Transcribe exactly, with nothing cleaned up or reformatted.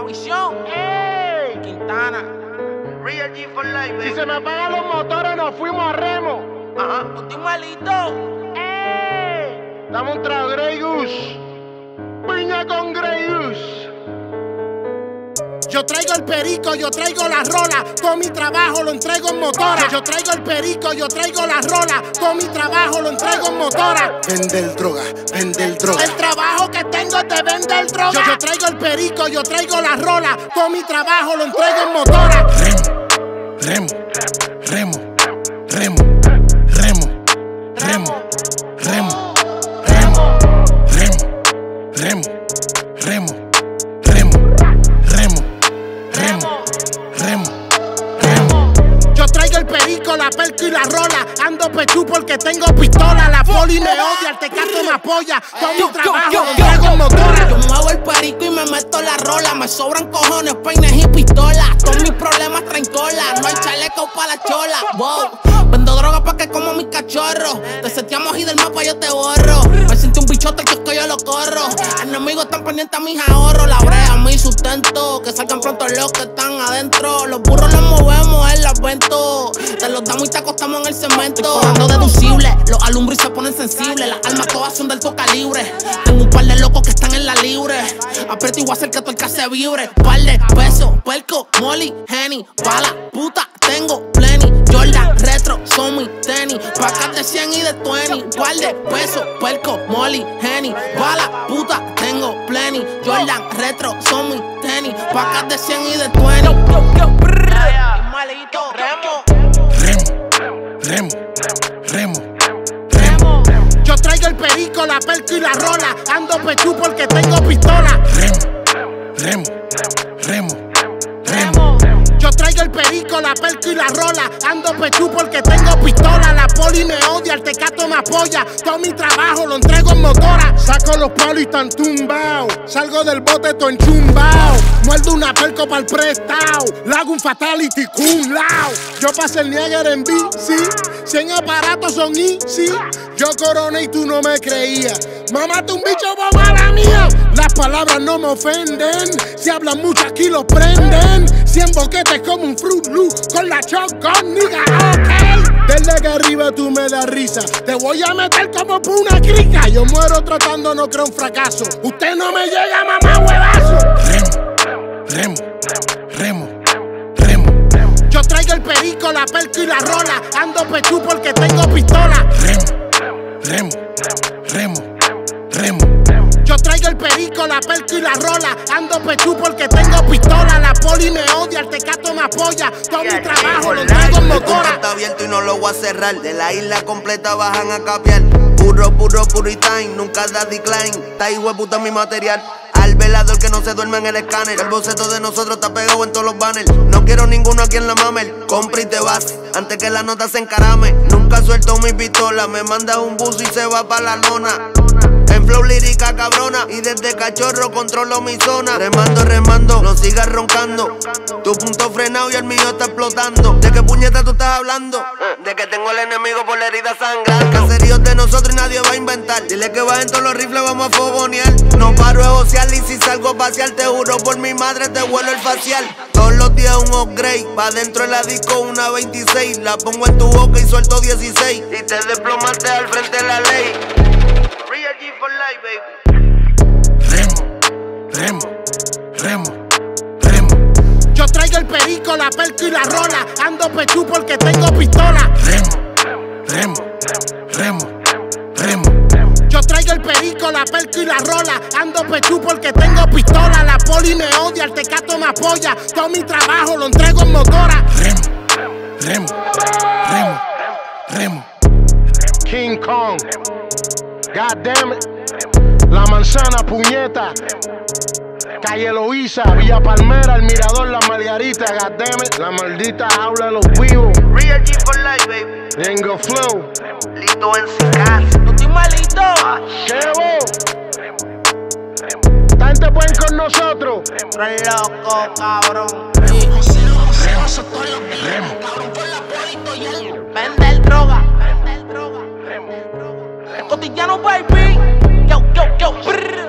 Visión. ¡Ey! Quintana. Real G for life, baby. Si se me apagan los motores, nos fuimos a remo. Ajá. Estoy malito. ¡Ey! Dame un trago, Grey Goose. Piña con Grey Goose. Yo traigo el perico, yo traigo la rola. Todo mi trabajo lo entrego en motora. Yo traigo el perico, yo traigo la rola. Todo mi trabajo lo entrego en motora. Vender droga, vender droga. El trabajo que tengo es de vender droga. Yo, yo traigo el perico, yo traigo la rola. Todo mi trabajo lo entrego en motora. Remo, remo, remo, remo, remo, remo, remo, remo, remo, remo, remo, remo, remo, remo, remo. Yo traigo el perico, la perco y la rola. Ando pechú porque tengo pistola. La poli me odia, el tecato me apoya. Todo mi trabajo lo entrego en motora. Yo muevo el perico y me meto la rola. Me sobran cojones, peines y pistolas. Todos mis problemas traen cola. No hay chaleco pa' la chola. Wow. Vendo droga pa' que como mis cachorros. Te seteamos y del mapa yo te borro. Me siento un bichote que es que yo lo corro. Enemigos están pendientes a mis ahorros. La brea, mi sustento. Que salgan pronto los que están adentro. Los burros los movemos en las ventos. Te los damos y te acostamos en el cemento. Ando deducible, los alumbros se ponen sensibles. Las armas todas son del tu calibre. Tengo un par de locos que están en la libre. Aprieto y voy a hacer que todo el que se vibre. Par de pesos, puerco, molly, henny. Pa' la puta tengo plenty. Jordan, retro, son mis tenis. Pacas de cien y de veinte. Par de pesos, puerco, molly, henny. Pa' la puta tengo plenty. Jordan, retro, son mis tenis. Pacas de cien y de veinte. Malito, remo. Remo, remo, remo, Yo traigo el perico, la perco y la rola. Ando pechú porque tengo pistola. remo, remo, remo, remo. Yo traigo el perico, la perco y la rola. Ando pechú porque tengo pistola. La poli me odia, el tecato me apoya. Todo mi trabajo lo entrego en motora. Saco los palos y están tumbados. Salgo del bote todo enchumbao. Muerdo una perco pa'l prestao. Le hago un fatality cum lao. Yo pasé el Niágara en bici. Cien aparatos son easy. Yo coroné y tú no me creías. Mámate un bicho por mala mía. Las palabras no me ofenden. Si hablan mucho aquí los prenden. Cien boquetes como un Fruit Loop. Con la shotgun, nigga, ok. Desde que arriba tú me das risa. Te voy a meter como por una crica. Yo muero tratando, no creo un fracaso. Usted no me llega, mamá huevazo. Remo, remo, remo, remo. Yo traigo el perico, la perco y la rola. Ando pechú porque tengo pistola. Remo, remo, remo, remo. Yo traigo el perico, la perco y la rola. Ando pechú porque tengo pistola. La poli me odia, el tecato me apoya. Todo mi trabajo lo traigo en motora. Está abierto y no lo voy a cerrar. De la isla completa bajan a capiar. Puro, puro, puritain, nunca da decline. Está hijo de puta mi material. Al velador que no se duerme en el escáner. El boceto de nosotros está pegado en todos los banners. No quiero ninguno aquí en la mamel. Compra y te vas, antes que la nota se encarame. Nunca suelto mi pistola. Me manda un bus y se va pa' la lona. En flow lírica cabrona. Y desde cachorro controlo mi zona. Remando, remando, no sigas roncando. Tu punto frenado y el mío está explotando. ¿De qué puñeta tú estás hablando? De que tengo el enemigo por la herida sangrando. Caseríos de nosotros y nadie va a inventar. Dile que bajen todos los rifles, vamos a fogonear. No paro de josear y si salgo a pasear, te juro por mi madre te vuelo el facial. Todos los días un upgrade. Pa' dentro de la disco una veintiséis. La pongo en tu boca y suelto dieciséis. Y te desplomaste al frente de la ley. Real G for life, baby. Remo, remo, remo, remo. Yo traigo el perico, la perco y la rola. Ando pechú porque tengo pistola. Remo, remo, remo, remo. Yo traigo el perico, la perco y la rola. Ando pechú porque tengo pistola. La poli me odia, el tecato me apoya. Todo mi trabajo lo entrego en motora. Remo, remo, remo, remo. King Kong, God damn it. La Manzana, puñeta. Calle Loíza, Villa Palmera, El Mirador, La Margarita, God damn it. La maldita jaula de los vivos. Real G for life, baby. Lengo Flow. Lito en su casa. No estoy malito. Chevo. Esta gente pueden con nosotros. Re loco, cabrón. Vender droga. Vender droga. Cotidiano, baby. Yo, yo, yo. Brr.